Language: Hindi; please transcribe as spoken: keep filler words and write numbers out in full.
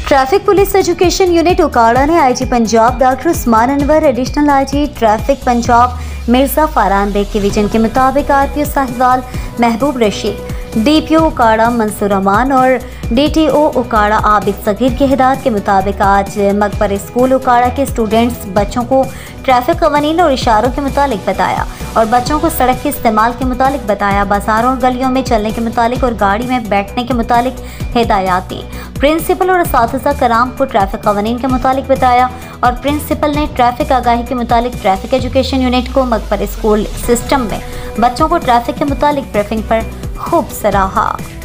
Traffic police education unit Okara ने IG Punjab doctor Usman Anwar, additional IG traffic Punjab Mirza Farhan Baig के विजन के मुताबिक आरपीओ साहिवाल महबूब रशीद, डीपीओ उकाड़ा मंसूर अमान और डीटीओ उकाड़ा आबिद सगीर की हिदायत के मुताबिक आज मकबर स्कूल उकाड़ा के स्टूडेंट्स बच्चों को ट्रैफिक कवानीन और इशारों के मुतालिक बताया और बच्चों को सड़क के इस्तेमाल के मुतालिक बताया, बाजारों और गलियों में चलने के मुतालिक और गाड़ी में बैठने के मुतालिक हिदायत दी। प्रिंसिपल और असातिज़ा कराम को ट्रैफिक कवानीन के मुतालिक बताया और प्रिंसिपल ने ट्रैफिक आगाही के मुतालिक ट्रैफिक एजुकेशन यूनिट को मकबर स्कूल सिस्टम में बच्चों को ट्रैफिक के मुतालिक ब्रीफिंग पर खूब सराहा।